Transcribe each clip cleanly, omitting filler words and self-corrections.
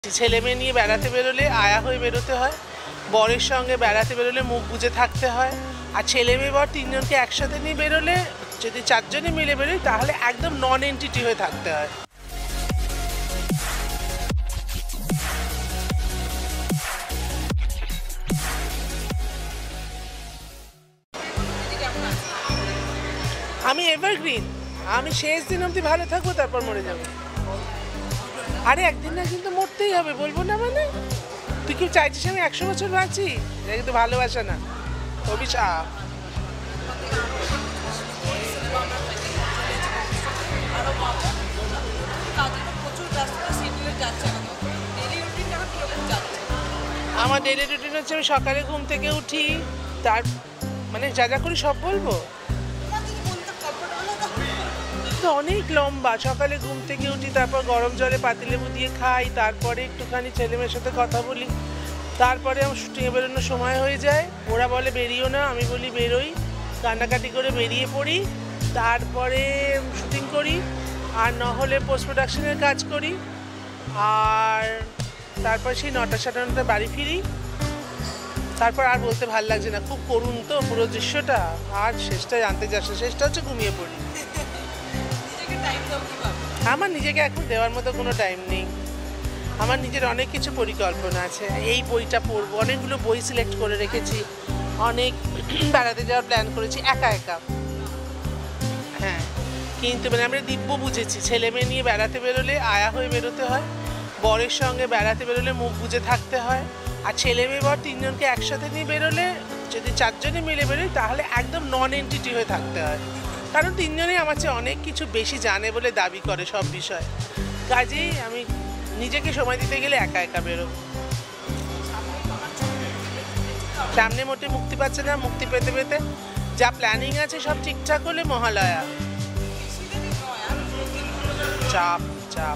ছেলে মেয়ে নিয়ে বেড়াতে বেরোলে আয়া হয়ে বেরোতে হয়, বরের সঙ্গে বেড়াতে বেরোলে মুখ বুজে থাকতে হয়। আর ছেলে মেয়ে বর তিনজনকে একসাথে নিয়ে বেরোলে, যদি চারজনে মিলে বেরোই তাহলে একদম নন এন্টিটি হয়ে থাকতে হয়। আমি এভারগ্রিন, আমি শেষ দিন অবধি ভালো থাকবো, তারপর মরে যাবো। আরে একদিন না কিন্তু মরতেই হবে, বলবো না মানে? তুই কি চাইছিস আমি 100 বছর বাঁচি? এটা কিন্তু ভালোবাসা না, অভিশাপ। আমার ডেইলি রুটিন হচ্ছে আমি সকালে ঘুম থেকে উঠি, তার মানে যা যা করি সব বলবো তো? অনেক লম্বা। সকালে ঘুম থেকে উঠি, তারপর গরম জলে পাতিলেবু দিয়ে খাই, তারপরে একটুখানি ছেলেমেয়ের সাথে কথা বলি, তারপরে আমার শুটিংয়ে বেরোনোর সময় হয়ে যায়। ওরা বলে বেরিয়েও না, আমি বলি বেরোই, কান্নাকাটি করে বেরিয়ে পড়ি, তারপরে শুটিং করি, আর নহলে পোস্ট প্রোডাকশনের কাজ করি, আর তারপর সেই 9টা 9:30 বাড়ি ফিরি। তারপর আর বলতে ভাল লাগছে না, খুব করুণ তো পুরো দৃশ্যটা, আর শেষটা জানতে চাস না, শেষটা হচ্ছে ঘুমিয়ে পড়ি। আমার নিজেকে এখন দেওয়ার মতো কোনো টাইম নেই। আমার নিজের অনেক কিছু পরিকল্পনা আছে, এই বইটা পড়বো, অনেকগুলো বই সিলেক্ট করে রেখেছি, অনেক বেড়াতে যাওয়ার প্ল্যান করেছি একা একা। হ্যাঁ, কিন্তু মানে আমরা দিব্য বুঝেছি, ছেলে মেয়ে নিয়ে বেড়াতে বেরোলে আয়া হয়ে বেরোতে হয়, বরের সঙ্গে বেড়াতে বেরোলে মুখ বুজে থাকতে হয়। আর ছেলে মেয়ে বর তিনজনকে একসাথে নিয়ে বেরোলে, যদি চারজনে মিলে বেরোই তাহলে একদম নন এন্টিটি হয়ে থাকতে হয়। কারণ তিনজনেই আমার চেয়ে অনেক কিছু বেশি জানে বলে দাবি করে সব বিষয়। কাজেই আমি নিজেকে সময় দিতে গেলে একা একা বেরোবো। সামনে মোটে মুক্তি পাচ্ছে না, মুক্তি পেতে পেতে যা প্ল্যানিং আছে সব ঠিকঠাক হলে মহালয়া। চাপ চাপ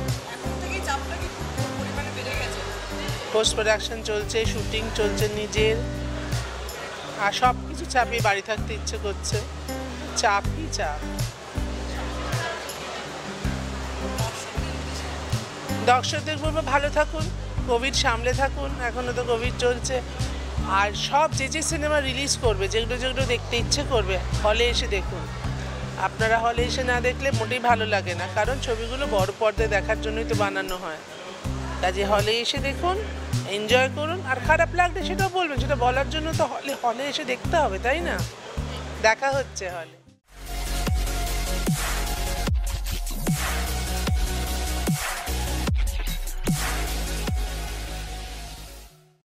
পোস্ট প্রোডাকশন চলছে, শুটিং চলছে নিজের, আর সব কিছু চাপিয়ে বাড়ি থাকতে ইচ্ছে করছে। চাপই চাপ। দর্শকদের বলবো ভালো থাকুন, কোভিড সামলে থাকুন, এখনও তো কোভিড চলছে। আর সব যে সিনেমা রিলিজ করবে, যেগুলো যেগুলো দেখতে ইচ্ছে করবে, হলে এসে দেখুন। আপনারা হলে এসে না দেখলে মোটেই ভালো লাগে না, কারণ ছবিগুলো বড় পর্দায় দেখার জন্যই তো বানানো হয়। কাজে হলে এসে দেখুন, এনজয় করুন, আর খারাপ লাগলে সেটাও বলবেন, সেটা বলার জন্য তো হলে এসে দেখতে হবে, তাই না? দেখা হচ্ছে হলে।